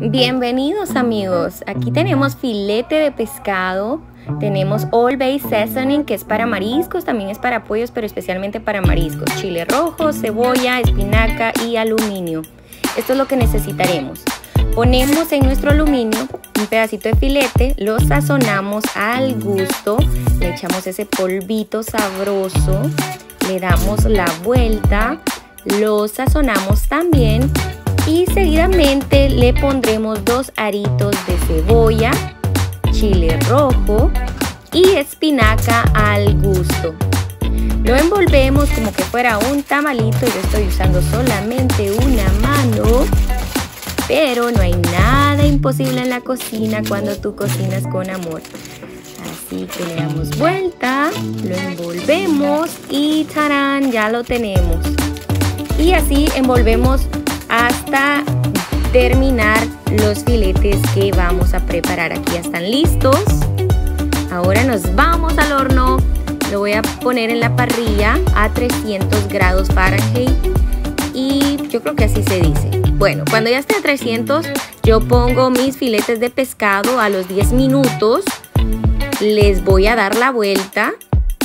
Bienvenidos amigos, aquí tenemos filete de pescado, tenemos All Bay Seasoning que es para mariscos, también es para pollos pero especialmente para mariscos, chile rojo, cebolla, espinaca y aluminio. Esto es lo que necesitaremos. Ponemos en nuestro aluminio un pedacito de filete, lo sazonamos al gusto, le echamos ese polvito sabroso, le damos la vuelta, lo sazonamos también. Y seguidamente le pondremos 2 aritos de cebolla, chile rojo y espinaca al gusto. Lo envolvemos como que fuera un tamalito. Yo estoy usando solamente una mano, pero no hay nada imposible en la cocina cuando tú cocinas con amor. Así que le damos vuelta, lo envolvemos y ¡tarán! Ya lo tenemos. Y así envolvemos hasta terminar los filetes que vamos a preparar. Aquí ya están listos. Ahora nos vamos al horno. Lo voy a poner en la parrilla a 300 grados Fahrenheit. Y yo creo que así se dice. Bueno, cuando ya esté a 300, yo pongo mis filetes de pescado a los 10 minutos. Les voy a dar la vuelta.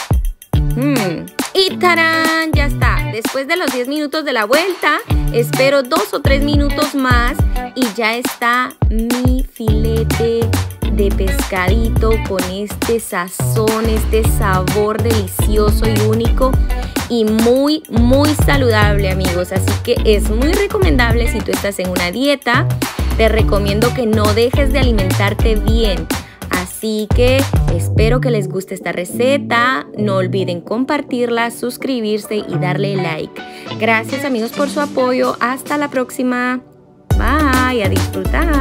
Y ¡tarán! Ya está. Después de los 10 minutos de la vuelta, espero 2 o 3 minutos más y ya está mi filete de pescadito con este sazón, este sabor delicioso y único y muy saludable, amigos. Así que es muy recomendable si tú estás en una dieta. Te recomiendo que no dejes de alimentarte bien. Así que espero que les guste esta receta. No olviden compartirla, suscribirse y darle like. Gracias amigos por su apoyo. Hasta la próxima. Bye, a disfrutar.